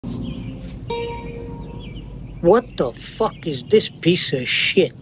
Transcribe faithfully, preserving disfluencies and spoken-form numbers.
What the fuck is this piece of shit?